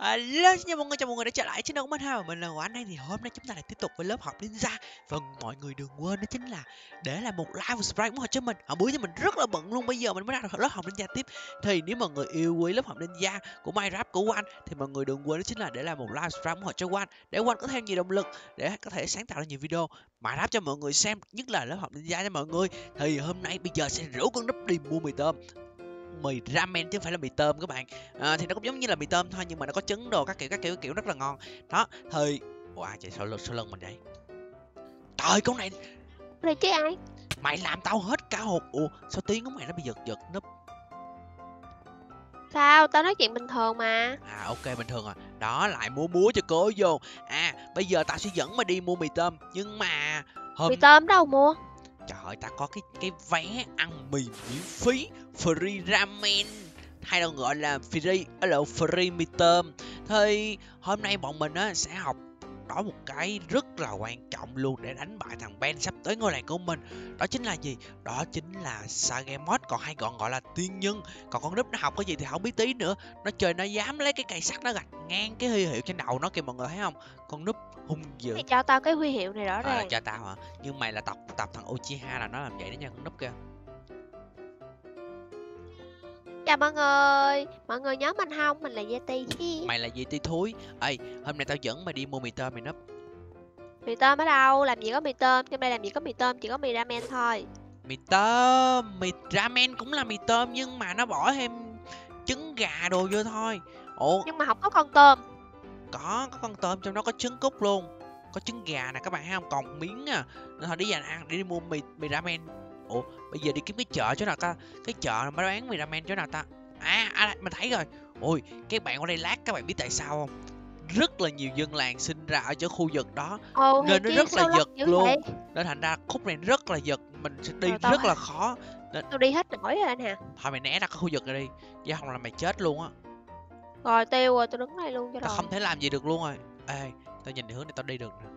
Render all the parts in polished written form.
Hello, xin chào mọi người đã trở lại trên kênh của mình ha. Mình là Hoàng Anh đây thì hôm nay chúng ta lại tiếp tục với lớp học Ninja. Và mọi người đừng quên đó chính là để lại một like và subscribe ủng hộ cho mình. Hồi bữa giờ mình rất là bận luôn, bây giờ mình mới ra được lớp học Ninja tiếp. Thì nếu mọi người yêu quý lớp học Ninja của Minecraft của Quan thì mọi người đừng quên đó chính là để lại một like subscribe ủng hộ cho Quan để Quan có thêm nhiều động lực để có thể sáng tạo ra nhiều video Minecraft cho mọi người xem, nhất là lớp học Ninja cho mọi người. Thì hôm nay bây giờ sẽ rủ con núp đi mua mì tôm, mì ramen chứ không phải là mì tôm các bạn. Thì nó cũng giống như là mì tôm thôi nhưng mà nó có trứng đồ các kiểu rất là ngon đó. Thì wow, trời, sau lưng mình vậy. Trời, con này Đây chứ ai? mày làm tao hết cả hồn. Ủa sao tiếng của mày nó bị giật núp? Sao? Tao nói chuyện bình thường mà. Ok, bình thường à. Đó, lại múa cho cố vô. Bây giờ tao sẽ dẫn mày đi mua mì tôm, nhưng mà Mì tôm đâu mua? Trời ơi, ta có cái vé ăn mì miễn phí, free ramen, hay là gọi là free mì tôm. Thì hôm nay bọn mình á sẽ học đó một cái rất là quan trọng luôn để đánh bại thằng Ben sắp tới ngôi làng của mình. Đó chính là gì? Đó chính là Sagemot, còn hay còn gọi là tiên nhân. Còn con núp nó học cái gì thì không biết tí nữa. Nó chơi nó dám lấy cái cây sắt nó gạch ngang cái huy hiệu trên đầu nó kìa, mọi người thấy không? Con núp hung dữ. Mày cho tao cái huy hiệu này rõ ràng. Cho tao hả? Nhưng mày là tập thằng Uchiha là nó làm vậy đó nha con núp kia. Chào mọi người nhớ mình không? Mình là Yeti. Mày là gì ti thúi. Ê, hôm nay tao dẫn mày đi mua mì tôm mày núp. Mì tôm ở đâu? Làm gì có mì tôm? Trong đây làm gì có mì tôm, chỉ có mì ramen thôi. Mì tôm, mì ramen cũng là mì tôm nhưng mà nó bỏ thêm trứng gà đồ vô thôi. Ủa, Nhưng mà không có con tôm. có con tôm trong đó, có trứng cút luôn, có trứng gà nè các bạn thấy không, còn miếng nên thôi đi dành ăn, đi mua mì ramen. Ủa, bây giờ đi kiếm cái chợ chỗ nào ta? Cái chợ mà bán mì ramen chỗ nào ta? Mình thấy rồi. Ôi, các bạn qua đây lát, các bạn biết tại sao không? Rất là nhiều dân làng sinh ra ở chỗ khu vực đó nên nó rất là giật luôn. Vậy? Nên thành ra khúc này rất là giật, mình sẽ đi Rồi, rất là khó. Nên tao đi hết nổi rồi nè. thôi mày né ra cái khu vực này đi, chứ không là mày chết luôn á. Rồi tiêu rồi, tao đứng đây luôn cho Tao rồi. không thể làm gì được luôn rồi. Ê, tao nhìn hướng này tao đi được nè.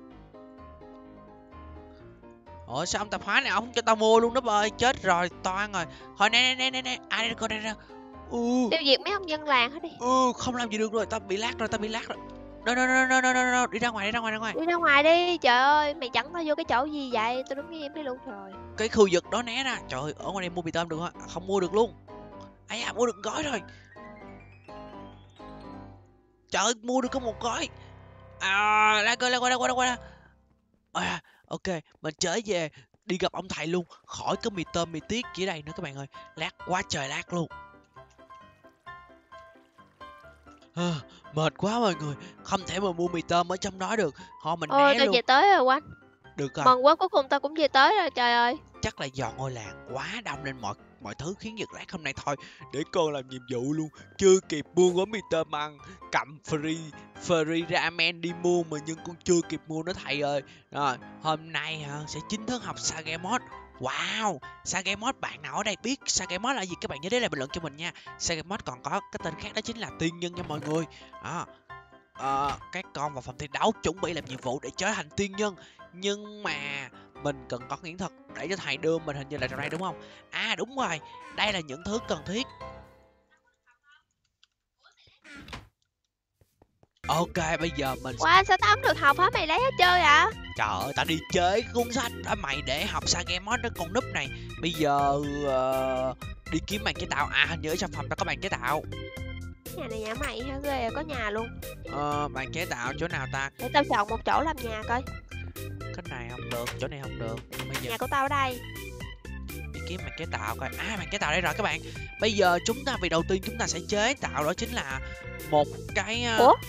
Ủa sao ông tạp hóa này ông không cho tao mua luôn đó ơi, chết rồi, toan rồi. Thôi nè, ai đây, coi đây nè. Tiêu diệt mấy ông dân làng hết đi. Không làm gì được rồi, tao bị lag rồi. No, đi ra ngoài. Đi ra ngoài đi, trời ơi, mày dẫn tao vô cái chỗ gì vậy? Tao đứng im đây luôn rồi. Cái khu vực đó né ra. Trời ơi, ở ngoài đây mua mì tôm được không? Không mua được luôn. Mua được gói rồi. Trời ơi, mua được có một gói. Ra coi. Ok, mình trở về đi gặp ông thầy luôn, khỏi có mì tôm mì tiết chỉ đây nữa các bạn ơi. Lát quá trời lát luôn. Mệt quá mọi người, không thể mà mua mì tôm ở trong đó được. Thôi mình né Tao luôn. về tới rồi Quanh. Được rồi. Mừng quá, cuối cùng tao cũng về tới rồi, trời ơi. Chắc là do ngôi làng quá đông nên mọi thứ khiến giật lát hôm nay thôi. Để con làm nhiệm vụ luôn, chưa kịp mua gói mì tôm ăn, cầm free ramen đi mua mà nhưng con chưa kịp mua nữa thầy ơi. Rồi hôm nay sẽ chính thức học Sagemot. Wow, Sagemot, bạn nào ở đây biết Sagemot là gì các bạn nhớ để lại bình luận cho mình nha. Sagemot còn có cái tên khác đó chính là tiên nhân nha mọi người. Các con vào phòng thi đấu chuẩn bị làm nhiệm vụ để trở thành tiên nhân, nhưng mà mình cần có nghiễn thuật để cho thầy đưa mình, hình như là trong đây đúng không? Đúng rồi, đây là những thứ cần thiết. Ok, bây giờ mình... Wow, sao tao không được học hả? Mày lấy hết chơi à? Trời ơi, tao đi chơi cuốn sách đó mày để học Sagemot đó con núp này. Bây giờ đi kiếm bàn chế tạo. Hình như ở trong phòng tao có bàn chế tạo. Nhà này nhà mày hả? Ghê, có nhà luôn. Bàn chế tạo chỗ nào ta? Để tao chọn một chỗ làm nhà coi. Cái này không được, chỗ này không được. Bây giờ Nhà của tao ở đây. đi kiếm bàn chế tạo coi. Bàn chế tạo đây rồi các bạn. Bây giờ chúng ta, việc đầu tiên chúng ta sẽ chế tạo đó chính là một cái...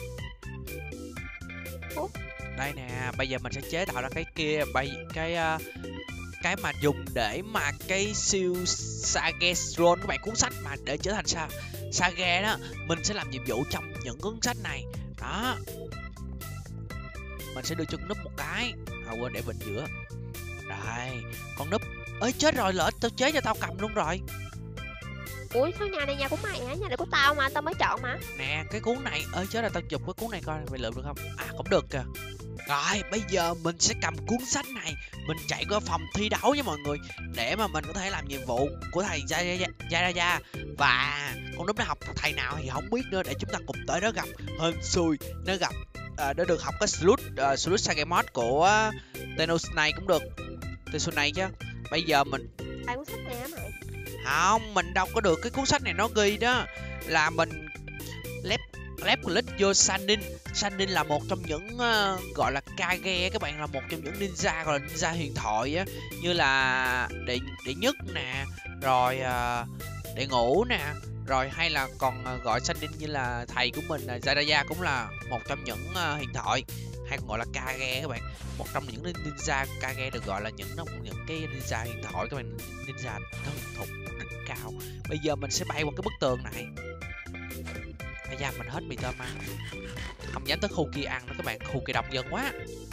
Ủa? Đây nè, bây giờ mình sẽ chế tạo ra cái kia, cái mà dùng để mà cái siêu Sage Scroll các bạn, cuốn sách mà để trở thành Sage đó. Mình sẽ làm nhiệm vụ trong những cuốn sách này. Đó. Mình sẽ đưa cho con núp một cái. Quên để bên giữa. Rồi, con núp. Ơi chết rồi, lỡ tao chế cho tao cầm luôn rồi. Ủa sao nhà này nhà của mày hả? Nhà này của tao mà, tao mới chọn mà. Nè, cái cuốn này. Ơi chết rồi, tao chụp cái cuốn này coi mày lượm được không? Cũng được kìa. Rồi, bây giờ mình sẽ cầm cuốn sách này, mình chạy qua phòng thi đấu nha mọi người, để mà mình có thể làm nhiệm vụ của thầy Jiraiya. Và con núp nó học thầy nào thì không biết nữa, để chúng ta cùng tới đó gặp. Hên xui nó gặp nó được học cái Sludge Sagemod của Tennosnake cũng được. Tennosnake chứ. Bây giờ mình Ai cuốn sách này hả mày? không, mình đâu có được cái cuốn sách này, nó ghi đó là mình lép click vô Sannin. Sannin là một trong những gọi là Kage, các bạn, là một trong những ninja gọi là ninja huyền thoại á, như là đệ nhất nè, rồi đệ ngũ nè, rồi hay là còn gọi Sannin như là thầy của mình là Jiraiya cũng là một trong những huyền thoại, hay còn gọi là Kage các bạn. Một trong những ninja Kage được gọi là những cái ninja huyền thoại các bạn, ninja thân thục đỉnh cao. Bây giờ mình sẽ bay qua cái bức tường này. Bây giờ mình hết mì tôm ăn, không dám tới khu kia ăn nữa các bạn, khu kia đông dân quá.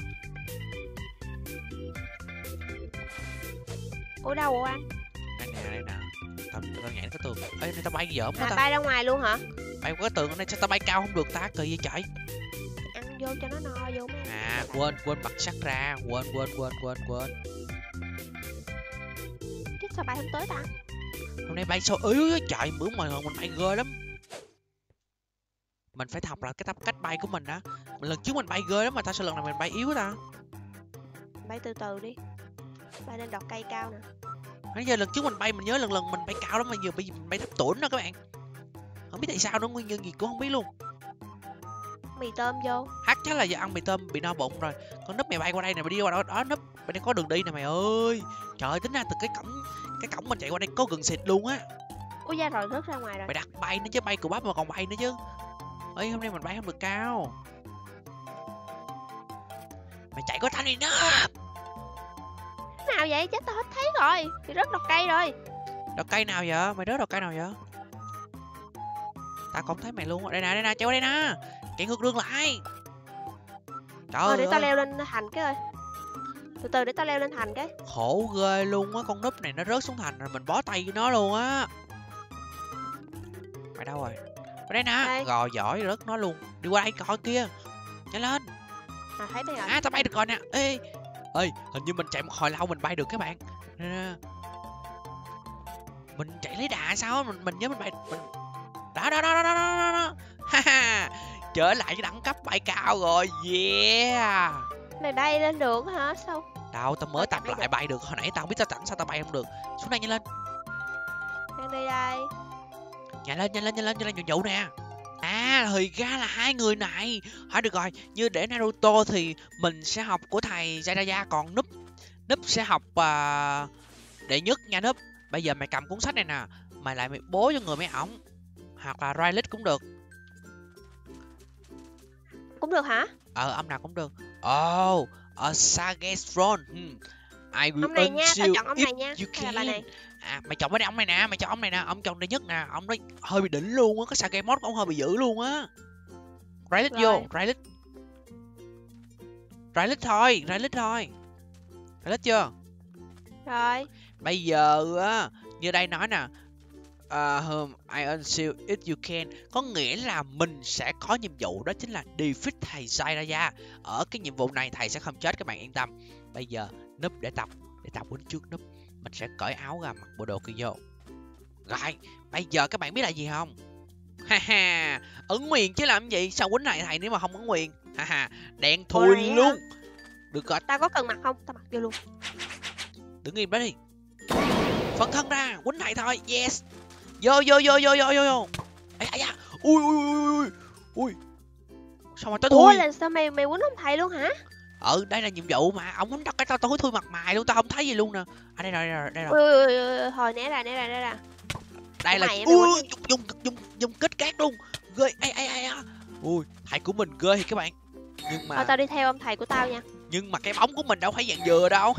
Ủa đâu ủa anh? Đây nè, tao nhảy cái tường. Ê, tao bay dởm quá ta. Bay ra ngoài luôn hả? Bay qua cái tường này sao tao bay cao không được ta, kỳ vậy trời. Ăn vô cho nó no vô mấy. À, quên bật sắt ra, quên. Chứ sao bay không tới ta? Hôm nay bay sao yếu trời, bữa mà mình bay ghê lắm. Mình phải học là cái cách bay của mình đó. Lần trước mình bay ghê lắm mà sao lần này mình bay yếu ta? Bay từ từ đi. Bay lên đọt cây cao nè. Nãy giờ lần trước mình bay, mình nhớ lần mình bay cao lắm, mà giờ mình bay thấp tủn đó các bạn. Không biết tại sao nữa, nguyên nhân gì cũng không biết luôn. Mì tôm vô. Chắc là do ăn mì tôm bị no bụng rồi. Con núp mày bay qua đây nè, mày đi qua đó núp, mày đang có đường đi nè mày ơi. Trời ơi, tính ra từ cái cổng mình chạy qua đây có gần xịt luôn á. Ui da rồi, rớt ra ngoài rồi. Mày đặt bay nữa chứ, bay của bắp mà còn bay nữa chứ. Ơi, hôm nay mình bay không được cao. Mày chạy có thanh này nữa. Nào vậy? Chết tao hết thấy rồi. Thì rớt đọt cây rồi. Đọt cây nào vậy? Mày rớt đọt cây nào vậy? Tao không thấy mày luôn. Đây nè, chạy qua đây nè. Chạy ngược đường lại. Trời ơi. Để tao leo lên thành cái ơi. Từ từ để tao leo lên thành cái. Khổ ghê luôn á, con núp này nó rớt xuống thành rồi mình bó tay với nó luôn á. Mày đâu rồi? Ở đây nè. Đây. Rồi giỏi, rớt nó luôn. Đi qua đây coi kia. Nhanh lên. À thấy bây giờ. À, tao bay được rồi nè. Ê, hình như mình chạy một hồi lâu mình bay được các bạn. Nè. Mình chạy lấy đà sao? Mình nhớ mình bay mình... Đó. Ha. Trở lại cái đẳng cấp bay cao rồi. Yeah. Mày bay lên được hả? Sao? Đâu, tao mới tập lại bay được. Hồi nãy tao không biết tao sao tao bay không được. Xuống đây nhanh lên. Đang đi đây. Nhanh lên nhiệm vụ nè. À, thì ra là hai người này. Hỏi được rồi, như để Naruto thì mình sẽ học của thầy Jiraiya, còn Núp sẽ học đệ nhất nha Núp. Bây giờ mày cầm cuốn sách này nè, mày lại mày bố cho người mấy ổng. Hoặc là Rayleigh cũng được. Cũng được hả? Ông nào cũng được. Oh, Sagetron. I will Ông này nha, tao chọn ông if này nha. you Hay là bà can. này? À, mày chọn cái ông này nè, ông chọn đệ nhất nè, ông đó hơi bị đỉnh luôn á, cái Sagemod của ông hơi bị dữ luôn á. Rayleigh vô, Rayleigh thôi. Rayleigh chưa? Rồi. Bây giờ á, như đây nói nè, I unseal if you can, có nghĩa là mình sẽ có nhiệm vụ, đó chính là defeat thầy Jiraiya. Ở cái nhiệm vụ này thầy sẽ không chết, các bạn yên tâm. Bây giờ Núp để tập quýnh trước Núp, mình sẽ cởi áo ra, mặc bộ đồ kia vô. Rồi, bây giờ các bạn biết là gì không? Ha, ấn quyền chứ làm gì, sao quýnh này thầy nếu mà không ấn quyền. Ha, đen thui luôn. Được rồi. Tao có cần mặc không? Tao mặc vô luôn. Đứng im đó đi. Phân thân ra, quýnh thầy thôi. Yes. Vô. Ây da. Ui. Sao mà tới thui? Ủa là sao mày quýnh ông thầy luôn hả? Đây là nhiệm vụ mà, ông quýnh cái tao hối thui mặt mày luôn, tao không thấy gì luôn nè. À đây rồi. Ui, thôi né ra. Đây là dùng kết cát luôn. Ghê. Ai. Ui, thầy của mình ghê thì các bạn. Nhưng mà tao đi theo ông thầy của tao nha. Nhưng mà cái bóng của mình đâu phải dạng dừa đâu.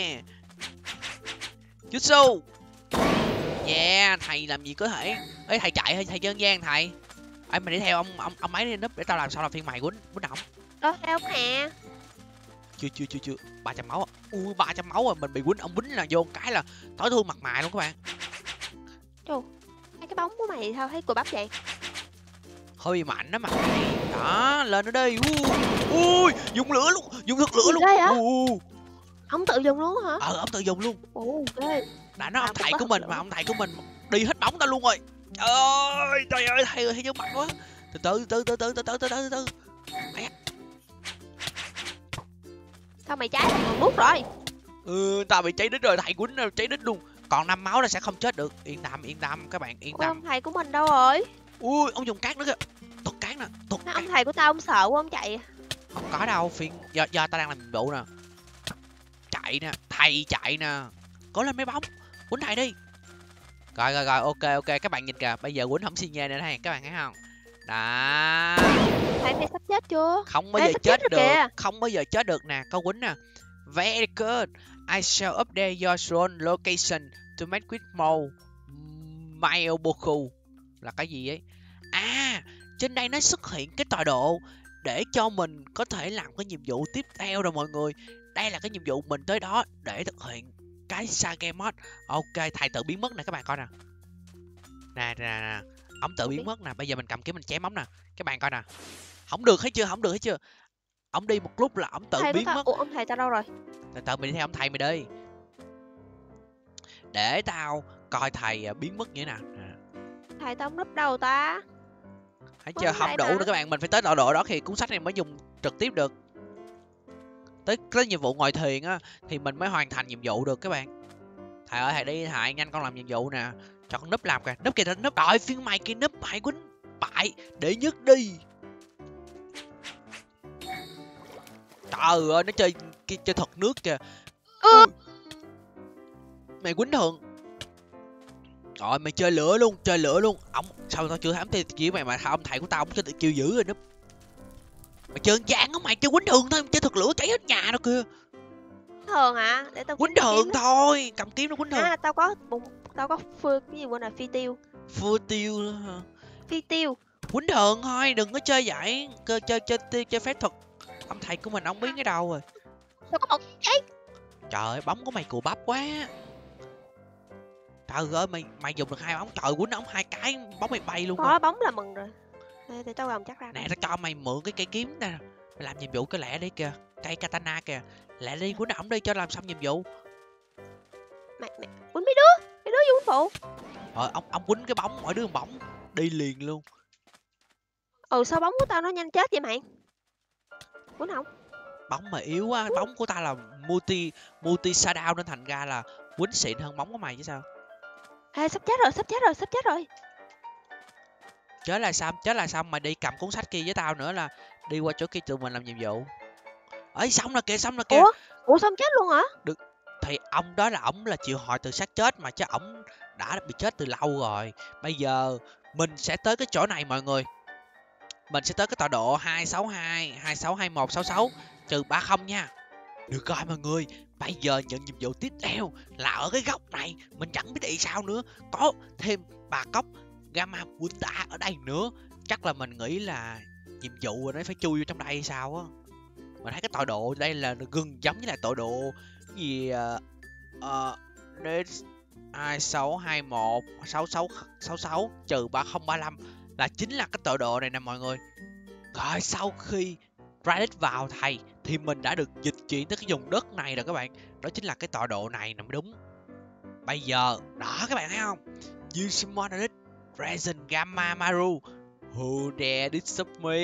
Jutsu. Yeah, thầy làm gì có thể. Ê, thầy chạy hay thầy dân gian thầy. Ê, mày đi theo ông máy đi Núp, để tao làm sao làm phiên mày quýnh ổng. Theo ông nè. Chưa 300 máu. Ui, 300 máu rồi, mình bị quýnh, ông quýnh là vô cái là tối thương mặt mày luôn các bạn. Trời, cái bóng của mày sao thấy cùi bắp vậy? hơi bị mạnh đó mà. Đó, lên nó đi. Ui, dùng lửa luôn, dùng thật lửa luôn. Ghê hả? Ông tự dùng luôn hả? Ông tự dùng luôn. Ồ, ghê. Đã nói Tao ông cũng thầy có của thật mình lửa. mà ông thầy của mình đi hết bóng ta luôn rồi. Trời ơi, thầy ơi, thầy nhớ mặt quá. Từ từ. Sao mày cháy thành ngọn đuốc rồi? Tao bị cháy đít rồi, thầy quýnh cháy đít luôn. Còn 5 máu là sẽ không chết được. Yên tâm, các bạn yên Ủa, tâm. ông thầy của mình đâu rồi? Ui, ông dùng cát nữa kìa. Tục cát nè, tục cát. Ông thầy của tao ông sợ quá ông chạy. Không có đâu, phiền do tao đang làm nhiệm vụ nè. Chạy nè, thầy chạy nè. Cố lên mấy bóng, quýnh thầy đi. Rồi, ok, các bạn nhìn kìa, bây giờ quýnh không xi nhê nữa này, các bạn thấy không? Đó. Thầy mày sắp chết chưa? Không bao giờ sắp chết rồi được, kìa. không bao giờ chết được nè, câu quýnh nè. Very good. I shall update your zone location to make it more Mayoboku. Là cái gì ấy? Trên đây nó xuất hiện cái tọa độ để cho mình có thể làm cái nhiệm vụ tiếp theo rồi mọi người. Đây là cái nhiệm vụ mình tới đó để thực hiện cái Sage mod. Ok, thầy tự biến mất nè các bạn coi nè. Nè. Ông tự biến mất nè, bây giờ mình cầm kiếm mình chém ống nè. Các bạn coi nè. Không được hết chưa? Ông đi một lúc là ông tự Thầy biến tao... mất. Ủa, ông thầy tao đâu rồi? Từ từ mình đi theo ông thầy mày đi. Để tao coi thầy biến mất như thế nào. Thầy tao không núp đâu ta? Thấy chưa, không đủ nữa các bạn, mình phải tới tọa độ đó thì cuốn sách này mới dùng trực tiếp được. Tới nhiệm vụ ngồi thuyền á thì mình mới hoàn thành nhiệm vụ được các bạn. Thầy ơi, thầy đi, thầy nhanh con làm nhiệm vụ nè. Cho con núp làm kìa, núp kìa, núp đợi phiên mày kia, núp mày quýnh bại để nhất đi. Trời ơi, nó chơi thật nước kìa. Mày quýnh thường. Rồi mày chơi lửa luôn. Ông sao tao chưa thám chỉ mày mà ông thầy của tao ông chơi tự chiêu dữ rồi núp. Mày chơi chán không mày, chơi quýnh thường thôi, chơi thật lửa cháy hết nhà đâu kìa. Thường hả? Để tao Quýnh thường thôi, cầm kiếm nó quýnh thường. tao có cái gì quên rồi, phi tiêu. Phi tiêu hả? Phi tiêu. Quýnh thường thôi, đừng có chơi vậy. Chơi phép thuật. Ông thầy của mình ông biến cái đầu rồi. Sao có một cái? Trời ơi, bóng của mày cù bắp quá. Trời ơi, mày dùng được 2 bóng. Trời, quýnh ống 2 cái bóng mày bay luôn. Có bóng là mừng rồi. Để tao gồng chắc ra. Nè, tao cho mày mượn cái cây kiếm nè. Mày làm nhiệm vụ cái lẹ đi kìa. Cây katana kìa. Lẹ đi, quýnh ổng đi cho làm xong nhiệm vụ. Mày quýnh mấy đứa vô quýnh phụ. Rồi ông quýnh cái bóng, mỗi đứa một bóng đi liền luôn. Sao bóng của tao nó nhanh chết vậy mày? Quýnh không? Bóng mà yếu quá, bóng của tao là multi shutdown nên thành ra là quýnh xịn hơn bóng của mày chứ sao. Ê, sắp chết rồi. Chết là xong, mày đi cầm cuốn sách kia với tao nữa là đi qua chỗ kia tụi mình làm nhiệm vụ. Ấy xong rồi kìa. Ủa xong chết luôn hả? Được. Thì ông đó là ổng là triệu hồi từ xác chết mà, chứ ổng đã bị chết từ lâu rồi. Bây giờ mình sẽ tới cái chỗ này mọi người. Mình sẽ tới cái tọa độ 262, 2621, 66 trừ 30 nha. Được rồi mọi người, bây giờ nhận nhiệm vụ tiếp theo là ở cái góc này. Mình chẳng biết tại sao nữa. Có thêm 3 cốc Gamma Quinta ở đây nữa. Chắc là mình nghĩ là nhiệm vụ nó phải chui vô trong đây hay sao á. Mình thấy cái tọa độ đây là gần giống như là tọa độ gì 2621 6666 trừ 3035 là chính là cái tọa độ này nè mọi người. Rồi sau khi Reddit vào thầy thì mình đã được dịch chuyển tới cái vùng đất này rồi các bạn. Đó chính là cái tọa độ này nè mới đúng. Bây giờ đó các bạn thấy không? Use Monolith Resin Gamma Maru. Who dare disturb me?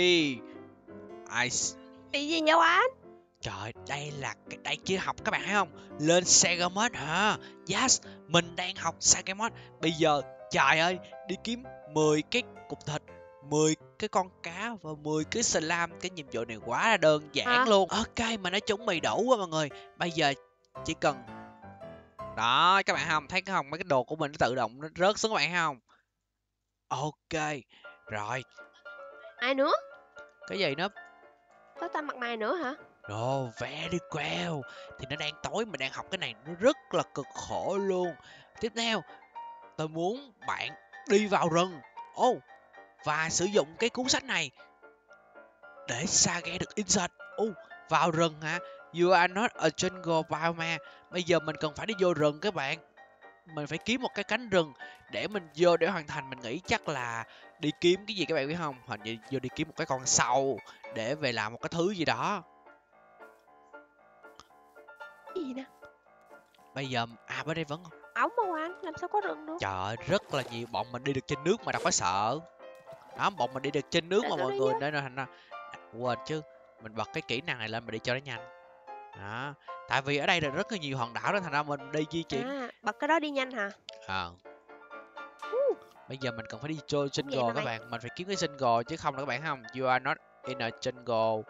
Bị gì vậy anh? Trời, đây chưa học các bạn thấy không? Lên Sagamod hả? Yes, mình đang học Sagamod. Bây giờ trời ơi, đi kiếm 10 cái cục thịt, 10 cái con cá và 10 cái slime. Cái nhiệm vụ này quá là đơn giản luôn. Ok, mà nó chuẩn bị đủ quá mọi người. Bây giờ chỉ cần đó, các bạn không thấy không? Mấy cái đồ của mình nó tự động nó rớt xuống các bạn thấy không? Ok, rồi. Ai nữa? Cái gì nữa? Có tao mặt mày nữa hả? Ồ, very well. Thì nó đang tối, mình đang học cái này nó rất là cực khổ luôn. Tiếp theo, tôi muốn bạn đi vào rừng. Và sử dụng cái cuốn sách này để Sage được insert. Vào rừng hả? You are not a jungle biome. Bây giờ mình cần phải đi vô rừng các bạn. Mình phải kiếm một cái cánh rừng để mình vô để hoàn thành. Mình nghĩ chắc là đi kiếm cái gì các bạn biết không? Hình như vô đi kiếm một cái con sâu để về làm một cái thứ gì đó. Cái gì nè? Bây giờ bên đây vẫn Ống mà anh, làm sao có rừng được? trời ơi, rất là nhiều bọn mình đi được trên nước mà đâu có sợ. Đó, bọn mình đi được trên nước Để mà tao mọi đi người với. nên là thành ra quên chứ. Mình bật cái kỹ năng này lên mà đi cho nó nhanh. Đó, tại vì ở đây là rất là nhiều hòn đảo nên thành ra mình đi di chuyển. Bật cái đó đi nhanh hả? Bây giờ mình cần phải đi chơi Cũng vậy jungle mà các mày. bạn, mình phải kiếm cái jungle chứ không là các bạn không. You are not in a jungle.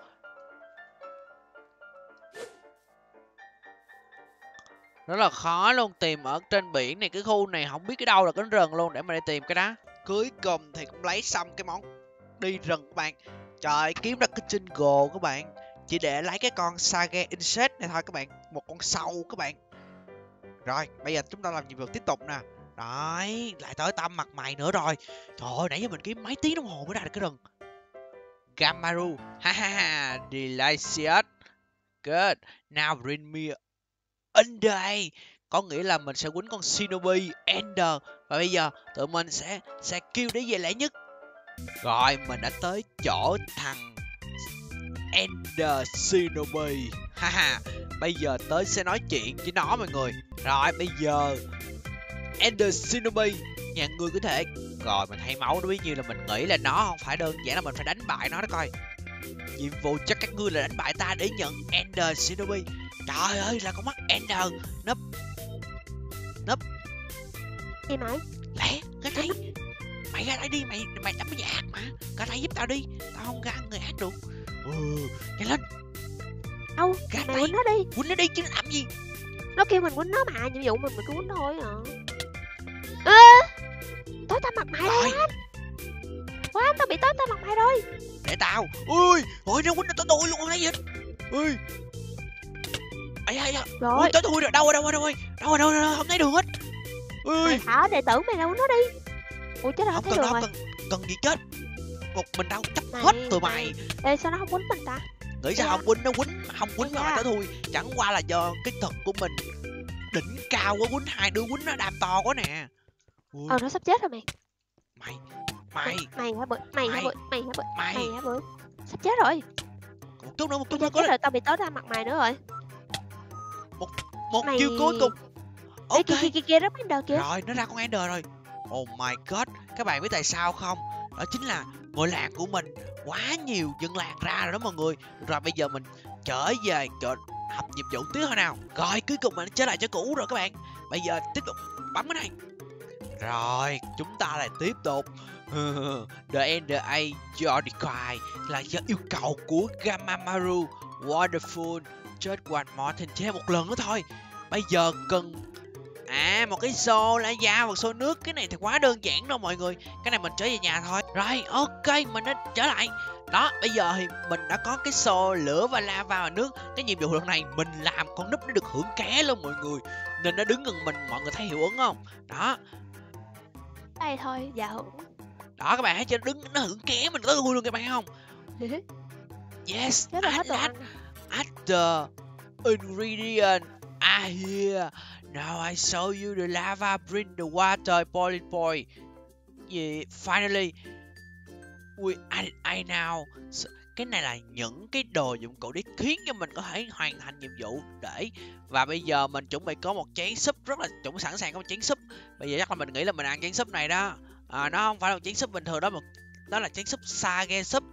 Rất là khó luôn, tìm ở trên biển này, cái khu này không biết cái đâu là cái rừng luôn để mà đi tìm cái đó. Cuối cùng thì cũng lấy xong cái món đi rừng các bạn. Trời, kiếm ra cái jungle các bạn. Chỉ để lấy cái con Sage Insect này thôi các bạn. Một con sâu các bạn. Rồi, bây giờ chúng ta làm nhiệm vụ tiếp tục nè. Đấy, lại tới Tâm mặt mày nữa rồi. Trời ơi, nãy giờ mình kiếm mấy tiếng đồng hồ mới ra được cái rừng. Gamaru, ha ha ha, delicious. Good, now bring me Ender. Có nghĩa là mình sẽ quýnh con Shinobi Ender. Và bây giờ tụi mình sẽ kêu để về lẽ nhất. Rồi, mình đã tới chỗ thằng Ender Shinobi. Haha, bây giờ tới sẽ nói chuyện với nó mọi người. Rồi, bây giờ Ender Shinobi, nhà ngươi có thể. Rồi, mình thay máu nó bấy nhiêu là mình nghĩ là nó không phải đơn giản là mình phải đánh bại nó đó coi. Nhiệm vụ cho các ngươi là đánh bại ta để nhận Ender Shinobi. Trời ơi, là con mắt Ender. Núp Gì mày? lẹ, cái tay. Mày ra đây đi, mày đấm cái ác mà. Ra đây giúp tao đi, tao không ra ăn người ác được. Nhanh lên. Đâu, Ra mày tay. quýnh nó đi. Quýnh nó đi chứ làm gì. Nó kêu mình quýnh nó mà, nhiệm vụ mình cứ quýnh thôi à. Tối tăm mặt mày rồi anh. Quá, tao bị tối tăm mặt mày rồi. Để tao. Ui, ôi nó quýnh nó tôi luôn, không thấy gì hết. Ui. Ây da. Rồi. Tới tôi rồi, đâu rồi, không thấy đường hết. Ui. Mày thả đệ tử mày ra quýnh nó đi. Ui chết rồi, Không thấy cần đường đâu, rồi. cần gì chết. Một mình đâu chấp Mày, hết tụi mày. Ê sao nó không quýnh mình ta? Nghĩ sao không quýnh, nó quýnh mà không quýnh mà da. tới thui. Chẳng qua là do cái thuật của mình đỉnh cao quá, quýnh hai đứa quýnh nó đam to quá nè. Ui, Nó sắp chết rồi mày. mày Mày hả bự, mày hả bự, mày hả bự, mày. mày hả bự. Sắp chết rồi. Một chút nữa Chết có rồi, tao bị tối tăm mặt mày nữa rồi. một Mày- chiêu cuối cùng. Ê, Ok. kia rất Ender kìa. Rồi, nó ra con Ender rồi. Oh my god, các bạn biết tại sao không? Đó chính là ngôi làng của mình quá nhiều dân làng ra rồi đó mọi người. Rồi bây giờ mình trở về học nhiệm vụ tiếp thôi nào. Rồi cuối cùng mình trở lại chỗ cũ rồi các bạn. Bây giờ tiếp tục bấm cái này. Rồi, chúng ta lại tiếp tục. The Ender Age Jordicai là do yêu cầu của Gamamaru. Wonderful, just one more thing, chỉ một lần nữa thôi. Bây giờ cần một cái xô lá da và xô nước. Cái này thì quá đơn giản đâu mọi người. Cái này mình trở về nhà thôi. Rồi ok, mình đã trở lại. Đó, bây giờ thì mình đã có cái xô lửa và lava và nước. Cái nhiệm vụ lần này mình làm con núp nó được hưởng ké luôn mọi người. Nên nó đứng gần mình, mọi người thấy hiệu ứng không? Đó. Đây thôi, dạ hưởng. Đó các bạn thấy chưa, nó hưởng ké mình tới vui luôn các bạn thấy không? Yes, Chết rồi, hết đồ add ăn. the ingredient are here. Now I show you the lava bring the water boiling point. Yeah, finally we I now. Cái này là những cái đồ dụng cụ để khiến cho mình có thể hoàn thành nhiệm vụ để. Và bây giờ mình chuẩn bị có một chén súp, rất là sẵn sàng có một chén súp. Bây giờ chắc là mình nghĩ là mình ăn chén súp này đó. Nó không phải là một chén súp bình thường đó, mà đó là chén súp Sage súp.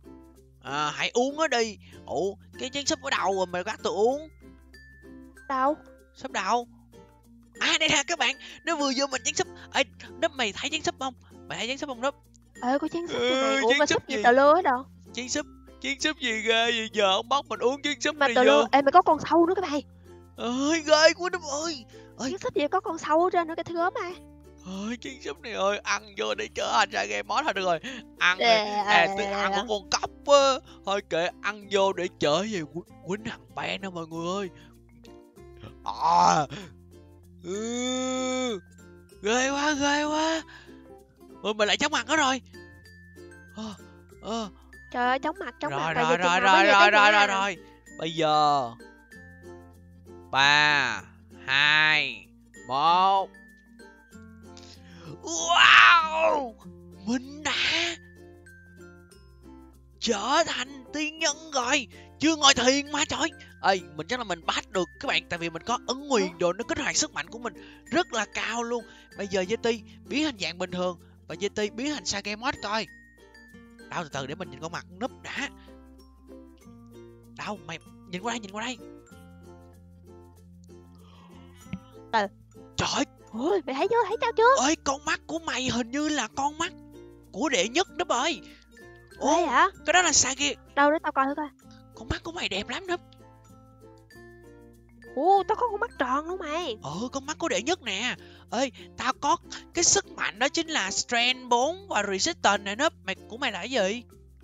Hãy uống nó đi. Ủa, cái chén súp ở đâu rồi mày bắt tôi uống? Đâu? Súp đâu? Đây nè các bạn, nó vừa vô mình chén súp. Ê, Núp mày thấy chén súp không? Mày thấy chén súp không Núp? Có chén súp cho mày. Ủa chén mà súp súp gì gì? tờ lưa hết đâu? Chén súp gì ghê vậy? Giờ ông bắt mình uống chén súp Mà này tờ vô. lưa, mày có con sâu nữa các bạn. Ơi ghê quá Núp ơi. Chén súp gì có con sâu ở trên nữa, cái thứ gớm mà. Chén súp này ơi, ăn vô để trở thành ra game món thôi được rồi. Ăn tôi ăn của con cóc á. Thôi kệ, ăn vô để trở về quýnh thằng bé nè mọi người ơi. Ghê quá. Ôi mình lại chóng mặt nó rồi. Trời ơi, chóng mặt. Rồi. Bây giờ 3 2 1. Wow! Mình đã trở thành tiên nhân rồi. Chưa ngồi thiền mà trời. Ê, mình chắc là mình bắt được các bạn. Tại vì mình có ấn nguyền đồ, nó kích hoạt sức mạnh của mình rất là cao luôn. Bây giờ Yeti biến hình dạng bình thường và Yeti biến hình Sagemot coi. Đâu, từ từ để mình nhìn con mặt núp đã. Đâu, mày nhìn qua đây, nhìn qua đây. Trời. Ôi, mày thấy chưa, thấy tao chưa? Ơi, con mắt của mày hình như là con mắt của đệ nhất đó bơi. Ôi hả? Cái đó là Sage. Đâu để tao coi thử coi. Con mắt của mày đẹp lắm đó. Tao có con mắt tròn luôn mày. Con mắt của đệ nhất nè. Ơi, tao có cái sức mạnh đó chính là Strength 4 và Resistance này nấp. Của mày là cái gì?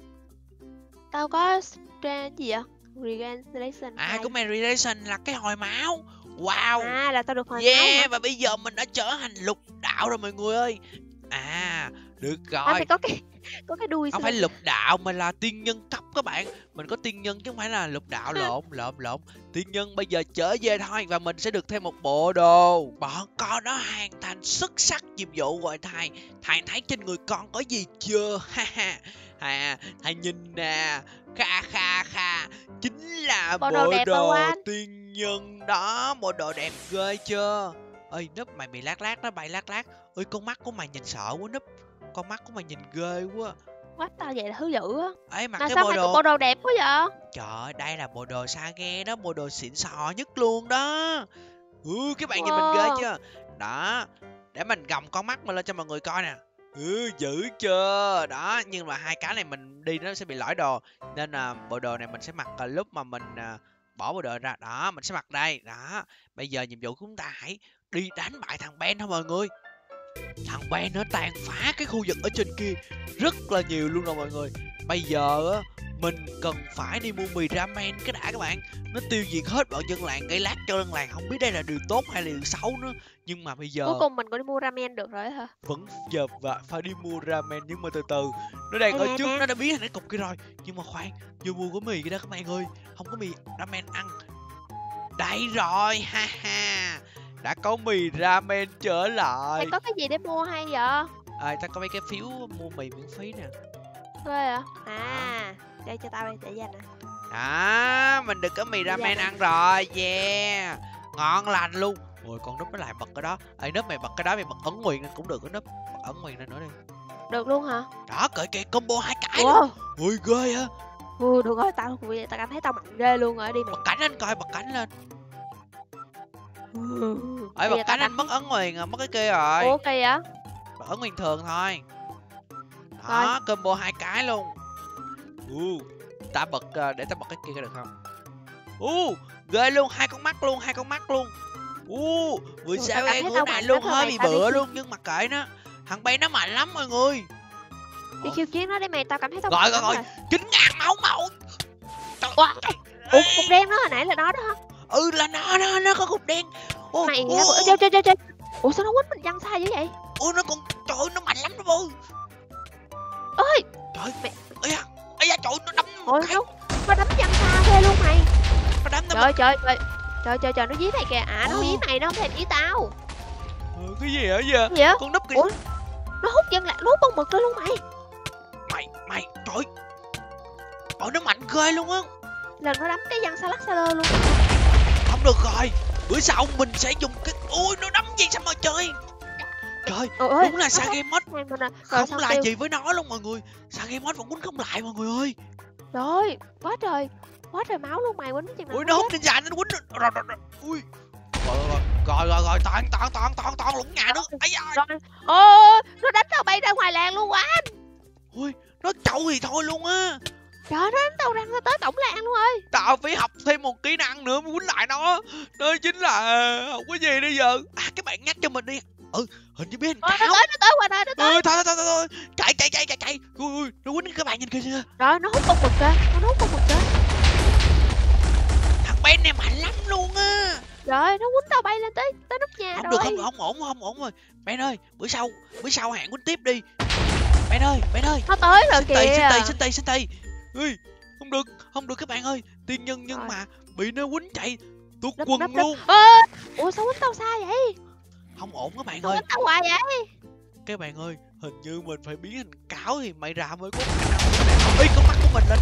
Tao có strength gì vậy? Regeneration. Của mày Regeneration là cái hồi máu. Wow. Là tao được hồi máu hả? Và bây giờ mình đã trở thành lục đạo rồi mọi người ơi. Được rồi. Mày có cái đuôi. Không phải lục đạo mà là tiên nhân cấp các bạn. Mình có tiên nhân chứ không phải là lục đạo. Lộn. Tiên nhân bây giờ trở về thôi. Và mình sẽ được thêm một bộ đồ. Bọn con nó hoàn thành xuất sắc nhiệm vụ rồi thầy. Thầy thấy trên người con có gì chưa? Thầy nhìn nè. Kha. Chính là bộ đồ tiên nhân đó. Bộ đồ đẹp ghê chưa? Ơi Núp, mày bị lát nó bay lát. Ơi con mắt của mày nhìn sợ quá Núp. Con mắt của mày nhìn ghê quá. Mắt tao vậy là thứ dữ á. Ê, mặc mà cái sao bộ mày đồ... có bộ đồ đẹp quá vậy? Trời ơi, đây là bộ đồ Sage đó. Bộ đồ xịn sò nhất luôn đó. Các bạn nhìn mình ghê chưa? Đó. Để mình gồng con mắt mình lên cho mọi người coi nè. Dữ chưa? Đó, nhưng mà hai cái này mình đi nó sẽ bị lỗi đồ. Nên là bộ đồ này mình sẽ mặc lúc mà mình bỏ bộ đồ ra. Đó, mình sẽ mặc đây. Đó. Bây giờ nhiệm vụ của chúng ta hãy đi đánh bại thằng Ben thôi mọi người. Thằng Ben nó tàn phá cái khu vực ở trên kia rất là nhiều luôn rồi mọi người. Bây giờ á, mình cần phải đi mua mì ramen cái đã các bạn. Nó tiêu diệt hết bọn dân làng, gây lát cho dân làng. Không biết đây là điều tốt hay là điều xấu nữa. Nhưng mà bây giờ cuối cùng mình có đi mua ramen được rồi hả? Vẫn giờ và phải đi mua ramen. Nhưng mà từ từ, nó đang ở trước, nó đã biến thành cái cục kia rồi. Nhưng mà khoan, chưa mua có mì kia đó các bạn ơi. Không có mì ramen ăn. Đây rồi, ha. Đã có mì ramen trở lại. Mày có cái gì để mua hay vậy? Ta có mấy cái phiếu mua mì miễn phí nè. Ghê hả? Đây cho tao đi, để dành nè. Đó, mình được có mì ramen ăn rồi. Yeah, ngon lành luôn. Ôi con Núp nó lại bật cái đó. Ê Núp, mày bật cái đó, mày bật ấn nguyền lên cũng được đó Núp. Bật ấn nguyền lên nữa đi. Được luôn hả? Đó, kìa combo 2 cái luôn. Ui ghê á. Được rồi, tao cảm thấy tao mạnh ghê luôn rồi, đi mày. Bật cảnh lên coi, bật cảnh lên. Bật cảnh lên, mất ấn nguyền mất cái kia rồi. Ủa kỳ vậy? Bật ấn nguyền thường thôi. Đó, combo 2 cái luôn. Ta bật, để ta bật cái kia được không? Ghê luôn, hai con mắt luôn. Vừa sao em bữa này luôn, hơi bị bựa luôn. Nhưng mà kệ nó, thằng Ben nó mạnh lắm mọi người. Đi khiêu chiến nó đi mày, tao cảm thấy tao rồi 9.000 máu. Ủa cục đen đó hồi nãy là nó đó hả? Là nó có cục đen. Mày chơi. Ủa sao nó quýnh mình văng xa dữ vậy? Nó còn, trời ơi, nó mạnh lắm đó bư. Ơi trời mẹ, ây da trời, nó đấm nó đấm văng xa ghê luôn mày. Nó đấm trời, nó dí này kìa. Nó dí này, nó không thèm dí tao. Cái gì hả giờ? Gì vậy? Con Núp kìa. Nó hút dân lại, nó hút con mực ra luôn mày trời. Nó mạnh ghê luôn á. Lần nó đấm cái văng xa lắc xa lơ luôn. Không được rồi, bữa sau mình sẽ dùng cái... nó đấm gì sao mà chơi. Trời, đúng là Sagemot không lại gì với nó luôn mọi người. Sagemot vẫn quýnh không lại mọi người ơi. Rồi, quá trời máu luôn mày, quýnh chừng nào. Nó hút trên dài nó quýnh rồi. Rồi toàn lũng nhà nữa. Nó đánh tao bay ra ngoài làng luôn quá. Nó trâu thì thôi luôn á. Trời, nó đánh tao răng tới cổng làng luôn ơi. Tao phải học thêm một kỹ năng nữa mới quýnh lại nó. Đó chính là không có gì bây giờ. Các bạn nhắc cho mình đi. Hình như biết nó tới qua đây, nó tới. Thôi. Chạy. Nó quýnh các bạn nhìn kìa. Rồi, nó hút con mực kìa. Thằng Ben này mạnh lắm luôn á. Rồi, nó quýnh tao bay lên tới nóc nhà không rồi. Được, không ổn rồi. Ben ơi, bữa sau hẹn quýnh tiếp đi. Ben ơi. Nó tới rồi kìa. Xin tì. Không được các bạn ơi. Tiên nhân nhưng mà bị nó quýnh chạy tuột quần luôn. Ủa sao quýnh tao xa vậy? Không ổn các bạn sao ơi. Quýnh tao hoài vậy? Các bạn ơi, Hình như mình phải biến thành cáo thì mày ra mới có khả năng biến này. Ê, con mắt của mình lên.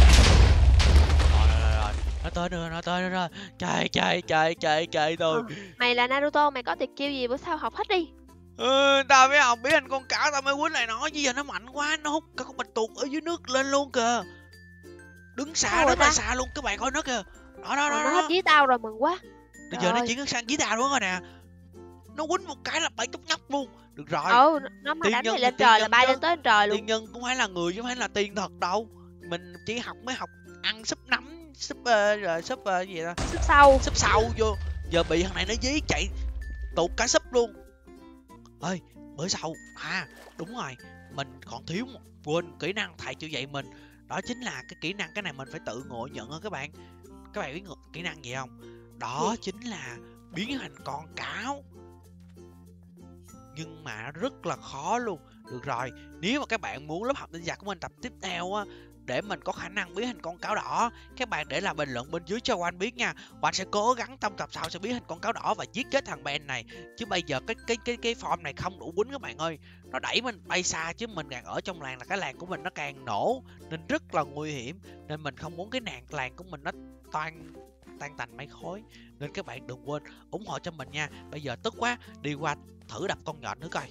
Rồi. Nó tới rồi. Chạy thôi. Mày là Naruto, mày có tuyệt chiêu gì bữa sau học hết đi. Tao mới học biến thành con cáo tao mới quýnh lại nó, chứ giờ nó mạnh quá, nó hút cả con bạch tuộc ở dưới nước lên luôn kìa. Đứng xa rất là xa luôn, các bạn coi nó kìa. Đó. Nó hết dí tao rồi, mừng quá. Bây giờ nó chuyển sang dí tao đúng rồi nè. Nó quýnh một cái là bay tóc nhóc luôn. Được rồi. Nó mà đánh mày lên trời là bay lên tới trời luôn. Tiên nhân cũng phải là người chứ không phải là tiên thật đâu. Mình chỉ mới học ăn súp nấm, súp gì đó, súp sâu vô. Giờ bị thằng này nó dí chạy tụt cả súp luôn. Ơi, bữa sau đúng rồi, mình còn thiếu một quên kỹ năng thầy cho dạy mình. Đó chính là cái kỹ năng, cái này mình phải tự ngộ nhận thôi các bạn. Các bạn biết kỹ năng gì không? Đó chính là biến thành con cáo. Nhưng mà nó rất là khó luôn. Được rồi, nếu mà các bạn muốn lớp học ninja của mình tập tiếp theo á, để mình có khả năng biến thành con cáo đỏ, các bạn để lại bình luận bên dưới cho Oanh biết nha. Oanh sẽ cố gắng trong tập sau sẽ biến thành con cáo đỏ và giết chết thằng Ben này. Chứ bây giờ cái form này không đủ quýnh các bạn ơi. Nó đẩy mình bay xa, chứ mình càng ở trong làng là cái làng của mình nó càng nổ, nên rất là nguy hiểm. Nên mình không muốn cái làng của mình nó tan tành mấy khối. Nên các bạn đừng quên ủng hộ cho mình nha. Bây giờ tức quá, đi qua thử đập con nhện nữa coi.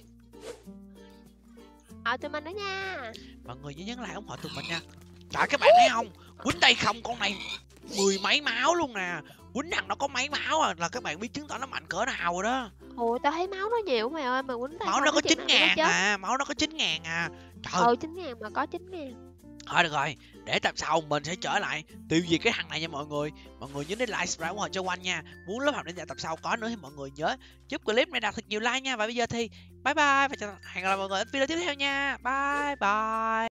Tụi mình nữa nha. Mọi người nhớ nhấn like ủng hộ tụi mình nha. Trời, các bạn thấy không, quýnh đây không, con này 10 mấy máu luôn nè. Quýnh thằng nó có mấy máu là các bạn biết chứng tỏ nó mạnh cỡ nào rồi đó. Ôi tao thấy máu nó nhiều mày ơi, mà quýnh tay máu nó có 9.000 à, máu nó có 9.000 à. Trời. 9.000 mà có 9.000. Thôi được rồi, để tập sau mình sẽ trở lại tiêu diệt cái thằng này nha mọi người. Mọi người nhớ đến like, subscribe ủng hộ cho Oanh nha. Muốn lớp học ninja tập sau có nữa thì mọi người nhớ giúp clip này đạt thật nhiều like nha. Và bây giờ thì bye bye và hẹn gặp lại mọi người ở video tiếp theo nha. Bye bye.